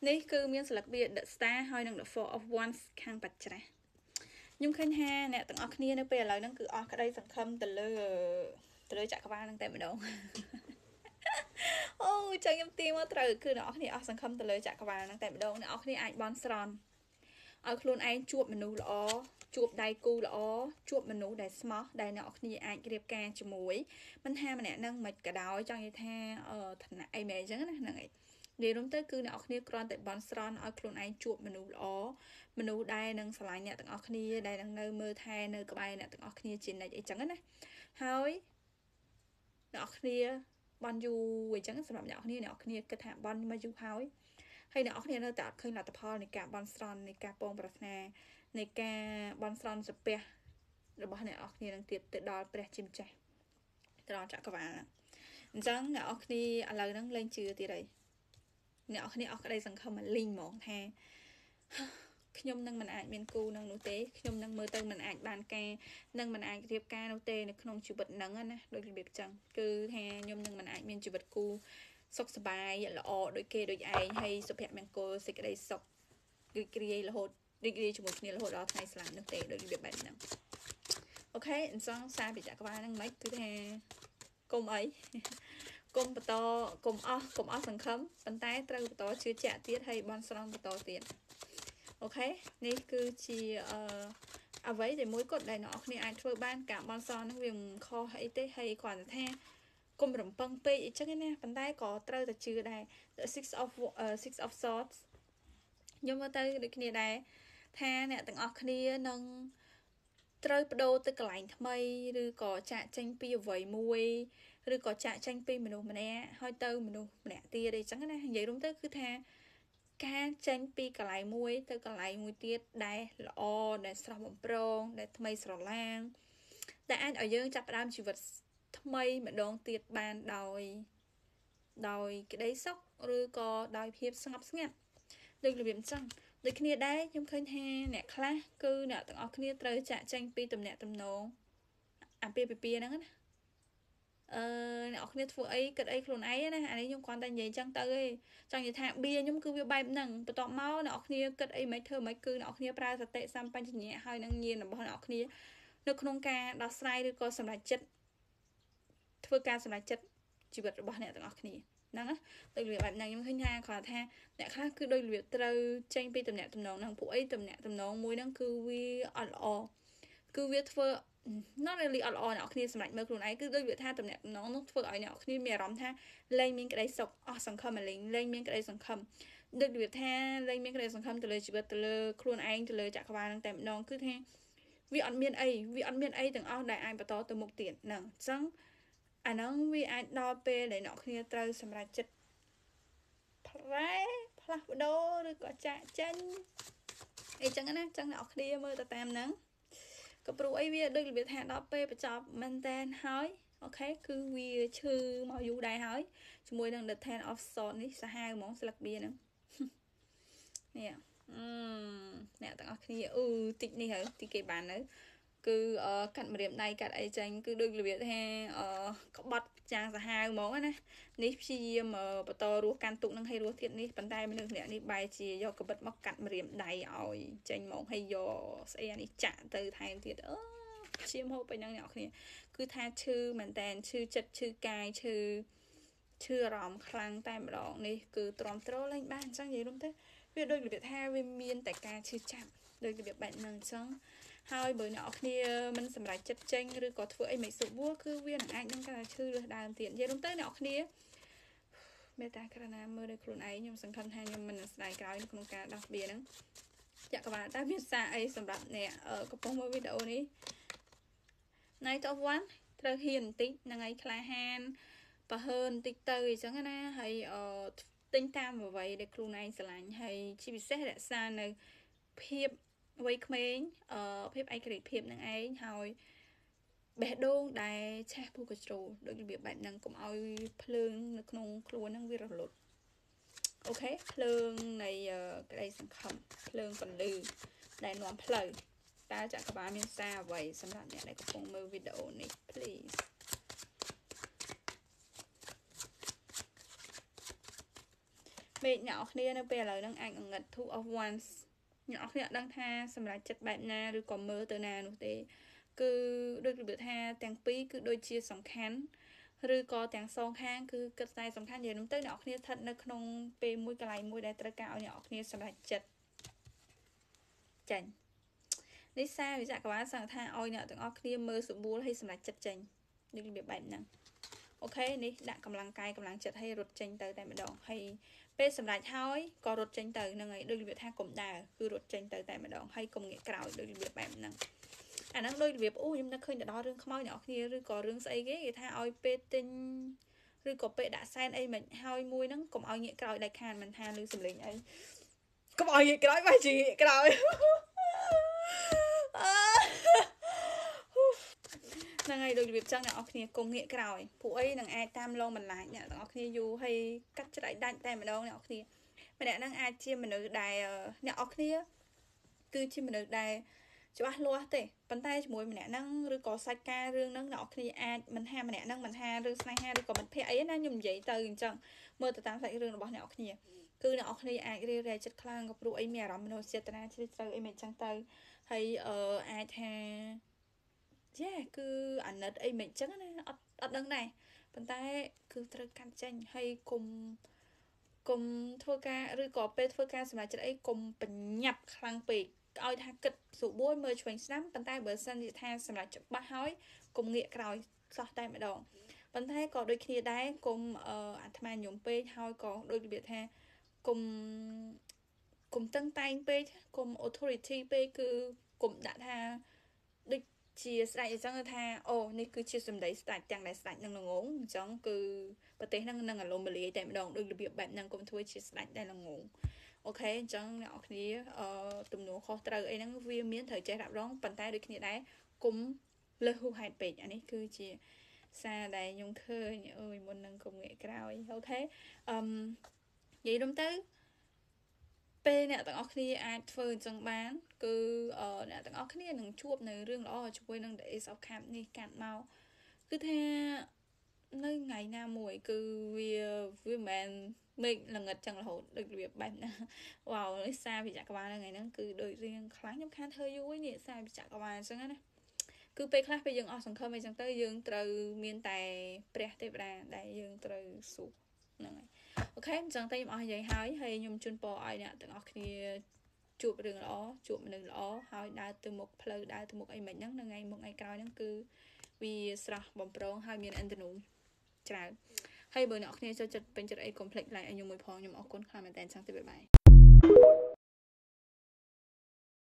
នេះគឺមានស្លឹកវា The Star ហើយនឹង The Four of Wands ខាងបាត់ច្រាស់ខ្ញុំឃើញថាអ្នកទាំងអស់គ្នានៅពេលឥឡូវហ្នឹងគឺអស់ក្តីសង្ឃឹមទៅលើចក្រវាលហ្នឹងតែម្ដងអូចឹងខ្ញុំទាញមកត្រូវគឺអ្នកនរគ្នាអស់សង្ឃឹមទៅលើចក្រវាលហ្នឹងតែម្ដងអ្នកនរគ្នាអាចបន់ស្រន់ឲ្យខ្លួនឯងជួបមនុស្សល្អជួបដៃគូល្អជួបមនុស្សដែលស្មោះដែលអ្នកនរគ្នាអាចរៀបការជាមួយមិនថាម្នាក់ហ្នឹងមិនក៏ដោយចង់និយាយថាឋានៈអីមែនអញ្ចឹងណាហ្នឹងឯងនិយាយរួមទៅគឺអ្នកនរគ្នាគ្រាន់តែបន់ស្រន់ឲ្យខ្លួនឯងជួបមនុស្សល្អមនុស្សដែលនឹងស្រឡាញ់អ្នកទាំងអស់គ្នាដែលនឹងនៅមើលថែនៅក្បែរអ្នកទាំងអស់គ្នាជានិច្ចអីចឹងណាហើយអ្នកនរគ្នាបន់យូរអញ្ចឹងសម្រាប់អ្នកនរគ្នាគិតថាបន់មកយូរហើយអ្នកនរគ្នានៅតែអត់ឃើញលទ្ធផលនៃការបន់ស្រន់នៃការពងប្រាថ្នានៃការបន់ស្រន់សាពះរបស់អ្នកនរគ្នានឹងទៀតទៅដល់ព្រះជាម្ចាស់ទៅដល់ចក្រវាលអញ្ចឹងអ្នកនរគ្នាឥឡូវហ្នឹងលែងជឿទៀតហើយអ្នកនរគ្នាអស់ក្តីសង្ឃឹមមកលីងហ្មងថាខ្ញុំនឹងមិនអាចមានគូនឹងនោះទេខ្ញុំនឹងមើលទៅមិនអាចបានការនឹងមិនអាចរៀបការនោះទេនៅក្នុងជីវិតហ្នឹងណាដូចរបៀបចឹងគឺថាខ្ញុំនឹងមិនអាចមានជីវិតគូសុខសប្បាយល្អដូចគេដូចឯងហើយសុភមង្គលសេចក្តីសុខរីករាយរហូតរីករាយជាមួយគ្នារហូតដល់ថ្ងៃស្លាប់នោះទេដូចរបៀបបែបហ្នឹងអូខេអញ្ចឹងសារពីចក្រវាលហ្នឹងមិនគឺថាគុំអីគុំបន្តគុំអស់សង្ឃឹមប៉ុន្តែត្រូវបន្តជឿជាក់ទៀតហើយបន់ស្រន់បន្តទៀតអូខេនេះគឺជាអ្វីដែលមួយគត់ដែលអ្នកនរគ្នាអាចធ្វើបានការបន់ស្រន់ហ្នឹងវាមិនខុសអីទេហើយគ្រាន់តែថាគុំរំពឹងពេកអីចឹងណាប៉ុន្តែក៏ត្រូវតែជឿដែរ six of swords ខ្ញុំមើលទៅដូចគ្នាដែរថាអ្នកទាំងអស់គ្នានឹងត្រូវបដូរទៅកន្លែងថ្មីឬក៏ចាក់ចេញពីអ្វីមួយឬក៏ចាក់ចេញពីមនុស្សម្នាក់ហើយទៅមនុស្សម្នាក់ទៀតអីចឹងណានិយាយរួមទៅគឺថាការចេញពីកន្លែងមួយទៅកន្លែងមួយទៀតដែលល្អដែលស្រស់បំព្រងដែលថ្មីស្រឡាងដែលអាចឲ្យយើងចាប់ផ្ដើមជីវិតថ្មីម្ដងទៀតបានដោយក្តីសុខឬក៏ដោយភាពស្ងប់ស្ងាត់ដូចរបៀបអញ្ចឹងដូចគ្នាដែរខ្ញុំឃើញថាអ្នកខ្លះគឺអ្នកទាំងអស់គ្នាត្រូវចាក់ចេញពីទំនាក់ទំនងអាពាហ៍ពិពាហ៍ហ្នឹងណាអ្នកគ្នាធ្វើអីគិតអីខ្លួនឯងណាអានេះខ្ញុំគ្រាន់តែនិយាយចឹងទៅឯងចង់និយាយថាបៀខ្ញុំគឺវាបែបហ្នឹងបន្ទាប់មកអ្នកគ្នាគិតអីមិនធ្វើមិនគឺអ្នកគ្នាប្រើសតិសម្បជញ្ញៈហើយនឹងញាណរបស់អ្នកគ្នានៅក្នុងការដោះស្រាយឬក៏សម្រេចចិត្តធ្វើការសម្រេចចិត្តជីវិតរបស់អ្នកទាំងអស់គ្នាហ្នឹងណាដូចរបៀបបែបហ្នឹងខ្ញុំឃើញថាគាត់ថាអ្នកខ្លះគឺដូចរបៀបត្រូវចេញពីតំណែងតំណងហ្នឹងពួកអីតំណែងតំណងមួយហ្នឹងគឺវាអត់ល្អគឺវាធ្វើnot really អត់ល្អអ្នកគ្នាសម្រាប់មើលខ្លួនឯងគឺដូចវាថាតំណែងតំណងនោះធ្វើឲ្យអ្នកគ្នាមានអារម្មណ៍ថាលែងមានក្តីសុខអស់សង្ឃឹមលែងមានក្តីសង្ឃឹមដូចវាថាលែងមានក្តីសង្ឃឹមទៅលើជីវិតទៅលើខ្លួនឯងទៅលើចក្រវាលហ្នឹងតែម្ដងគឺថាវាអត់មានអីទាំងអស់ដែលអាចបន្តទៅមុខទៀតហ្នឹងអញ្ចឹងអាហ្នឹងវាអាចដល់ពេលដែលអ្នកគ្នាត្រូវសម្រេចចិត្តផ្លាស់ប្ដូរឬក៏ចាក់ចេញអីចឹងណាចឹងអ្នកគ្នាមើលទៅតាមហ្នឹងក៏ព្រោះអីវាដូចរបៀបថាដល់ពេលបញ្ចប់មែនតែនហើយអូខេគឺវាឈឺមកយូរដែរហើយជាមួយនឹង The Ten of Swords នេះសាហាវហ្មងស្លឹកបៀហ្នឹងនេះអ្នកទាំងអស់គ្នាតិចនេះហើយទីគេបាននៅគឺកាត់ម្រាមដៃកាត់អីចាញ់គឺដូចរបៀបថាក្បត់យ៉ាងសាហាវហ្មងណានេះព្យាយាមបន្តរស់កាន់ទុកនឹងឲ្យរស់ទៀតនេះប៉ុន្តែមនុស្សម្នាក់នេះបែរជាយកក្បិតមកកាត់ម្រាមដៃឲ្យចេញមកឲ្យយកស្អីអានេះចាក់ទៅថែមទៀតឈាមហូបไปនឹងអ្នកគ្នាគឺថាឈឺមែនតែនឈឺចិត្តឈឺកាយឈឺអារម្មណ៍ខ្លាំងតែម្ដងនេះគឺទ្រាំទ្រលែងបានអញ្ចឹងនិយាយរួមទៅវាដូចរបៀបថាវាមានតែការឈឺចាប់ដូចរបៀបបែបហ្នឹងអញ្ចឹងហើយបើអ្នកគ្នាមិនសម្រេចចិត្តចេញឬក៏ធ្វើអីមិនសុបួរគឺវានឹងអាចនឹងកាន់តែឈឺលើសដើមទៀតនិយាយរួមទៅអ្នកគ្នាមេត្តាករណាមើលដោយខ្លួនឯងខ្ញុំសង្ឃឹមថាខ្ញុំមិនស្ដាយក្រោយក្នុងការដោះស្រាយហ្នឹងចក្រវាលតែមានសារអីសម្រាប់អ្នកកំពុងមើលវីដេអូនេះ Night of One ត្រូវហ៊ានបន្តិចហ្នឹងហើយក្លាហានបើហើបន្តិចទៅអញ្ចឹងណាហើយទិញតាមអ្វីដែលខ្លួនឯងស្រឡាញ់ហើយជាពិសេសរក្សានៅភាពវ័យក្មេងភាពឯករាជ្យភាពនឹងឯងហើយបេះដូងដែលឆេះពូកជ្រោដូចរបៀបបែបហ្នឹងកុំឲ្យភ្លើងនៅក្នុងខ្លួនហ្នឹងវារលត់អូខេភ្លើងនៃក្តីសង្ឃឹមភ្លើងពន្លឺដែលនាំផ្លូវតើចក្រវាលមានសារអ្វីសម្រាប់អ្នកដែលកំពុងមើលវីដេអូនេះ please មេអ្នកគ្នានៅពេលឥឡូវហ្នឹងអាចងឹត two of wands អ្នកគ្នាអត់ដឹងថាសម្រាប់ចិត្តបែបណាឬក៏មើលទៅណានោះទេគឺដូចរបៀបថាទាំងពីរគឺដូចជាសំខាន់ឬក៏ទាំងសងខាងគឺគិតតែសំខាន់និយាយនោះទៅអ្នកគ្នាស្ថិតនៅក្នុងពេលមួយកន្លែងមួយដែលត្រូវការឲ្យអ្នកគ្នាសម្រាប់ចិត្តចាញ់នេះសារវិជ្ជកវាសង្ឃថាឲ្យអ្នកទាំងអស់គ្នាមើលស្បួលឲ្យសម្រាប់ចិត្តចេញដូចរបៀបបែបហ្នឹងអូខេនេះដាក់កម្លាំងកាយកម្លាំងចិត្តឲ្យរត់ចេញទៅតែម្ដងហើយពេលសម្រាប់ហើយក៏រត់ចេញទៅហ្នឹងហើយដូចរបៀបថាកុំដើរគឺរត់ចេញទៅតែម្ដងហើយកុំងាកក្រោយដូចរបៀបបែបហ្នឹងអាហ្នឹងដូចរបៀបខ្ញុំនឹកឃើញទៅដល់រឿងខ្មោចអ្នកគ្នាឬក៏រឿងស្អីគេថាឲ្យពេលទិញឬក៏ពេលដាក់សែនអីមិនហើយមួយហ្នឹងកុំឲ្យងាកក្រោយដាច់ខាតមិនថាឮសំឡេងអីកុំឲ្យងាកក្រោយបើជាងាកក្រោយហ្នឹងហើយដូចរបៀបចឹងអ្នកនរគ្នាកុំងាកក្រោយពួកអីនឹងអាចតាមលងបន្លាចអ្នកទាំងអស់គ្នាយូរហើយកាត់ច្រៃដាច់តែម្ដងអ្នកនរគ្នាម្នាក់ហ្នឹងអាចជាមនុស្សដែលអ្នកនរគ្នាគឺជាមនុស្សដែលច្បាស់លាស់ទេប៉ុន្តែជាមួយម្នាក់ហ្នឹងឬក៏សាច់ការរឿងហ្នឹងអ្នកនរគ្នាអាចមិនថាម្នាក់ហ្នឹងមិនថារឿងស្នេហាឬក៏មិត្តភក្តិអីណាខ្ញុំនិយាយទៅអញ្ចឹងមើលទៅតាមសាច់រឿងរបស់អ្នកនរគ្នាគឺអ្នកនរគ្នាអាចរារែកចិត្តខ្លាំងក៏ព្រោះអីមានអារម្មណ៍មនោសញ្ចេតនាជ្រាលជ្រៅអីមិនអញ្ចឹងទៅហើយអាចថាគឺអាណិតអីមិនអញ្ចឹងណាអត់ដឹងដែរប៉ុន្តែគឺត្រូវកាត់ចេញហើយកុំធ្វើការឬក៏ពេលធ្វើការសម្រាប់ចិត្តអីកុំបញ្ញាប់ខ្លាំងពេកឲ្យថាគិតស្រួលមើលឆ្វេងស្ដាំប៉ុន្តែបើសិនជាថាសម្រាប់ច្បាស់ហើយកុំងាកក្រោយសោះតែម្ដងប៉ុន្តែក៏ដូចគ្នាដែរកុំអាត្មាញោមពេកហើយក៏ដូចរបៀបថាកុំតឹងតែងពេកកុំ authority ពេកគឺកុំដាក់ថាដូចជាស្ដេចអញ្ចឹងថាអូនេះគឺជាសម្ដីស្ដេចទាំងដែលស្ដេចនឹងល្ងងអញ្ចឹងគឺប្រទេសហ្នឹងនឹងអលំបលាយតែម្ដងដូចរបៀបបែបហ្នឹងកុំធ្វើជាស្ដេចដែលល្ងងអូខេអញ្ចឹងអ្នកនរគ្នាទំនួលខុសត្រូវអីហ្នឹងវាមានត្រូវចេះរ៉ាប់រងប៉ុន្តែដូចគ្នាដែរកុំលើសហួសហេតុពេកអានេះគឺជាសារដែលខ្ញុំឃើញអើយមុននឹងកុំងាកក្រោយអូខេនិយាយរួមទៅពេលអ្នកទាំងអស់គ្នាអាចធ្វើអញ្ចឹងបានគឺអ្នកទាំងអស់គ្នានឹងជួបនៅរឿងល្អជាមួយនឹង The Ace of Cups នេះកាត់មកគឺថានៅថ្ងៃណាមួយគឺវាមិនមែនមេឃល្ងិតចឹងរហូតដូចរបៀបបែបណាវ៉ាវនេះសារវិជ្ជកវាថ្ងៃហ្នឹងគឺដូចរៀងខ្លាំងខ្ញុំខានធ្វើយូរនេះសារវិជ្ជកវាអញ្ចឹងណាគឺពេលខ្លះពេលយើងអស់សង្ឃឹមអីចឹងទៅយើងត្រូវមានតែព្រះទេវតាដែលយើងត្រូវស៊ូហ្នឹងហើយអូខេអញ្ចឹងតែខ្ញុំអស់និយាយហើយខ្ញុំជូនពរឲ្យអ្នកទាំងអស់គ្នាជួបរឿងល្អជួបមនុស្សល្អហើយដើរទៅមុខផ្លូវដើរទៅមុខអីមិនហ្នឹងនៅថ្ងៃមុខថ្ងៃក្រោយហ្នឹងគឺវាស្រស់បំប្រងហើយមានអន្តនុច្រើនហើយបើអ្នកគ្នាចូលចិត្តពេញចិត្តអីកុំភ្លេច like ឲ្យខ្ញុំមួយផងខ្ញុំអរគុណខ្លាំងមែនតើចឹងទៅបាយ